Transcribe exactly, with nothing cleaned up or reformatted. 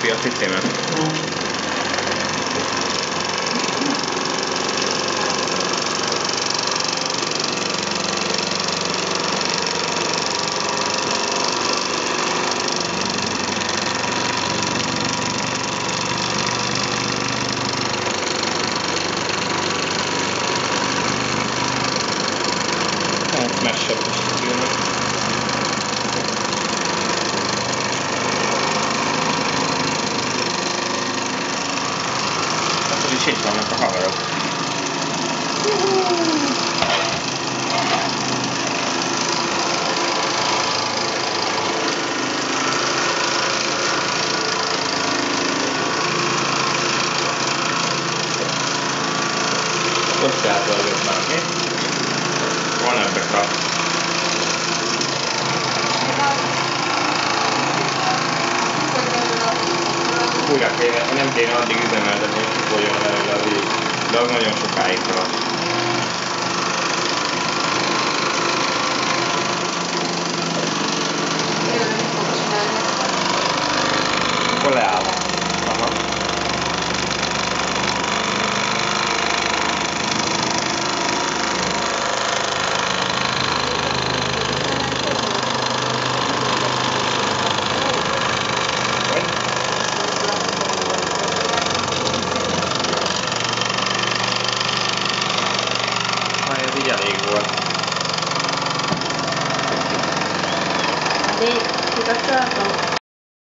Szofi a cicémet. Hát messzebb is tudjuk. Hát is itt vannak a haverok. Ott átolgott már, mi? Van ebbe kap. Újra kéne, nem kéne addig üzemeltetni, hogy kifolyjon belőle a víz. De az nagyon sokáig tart. Akkor leáll. Aha. Ez így elég volt. Addig kikapcsolatom?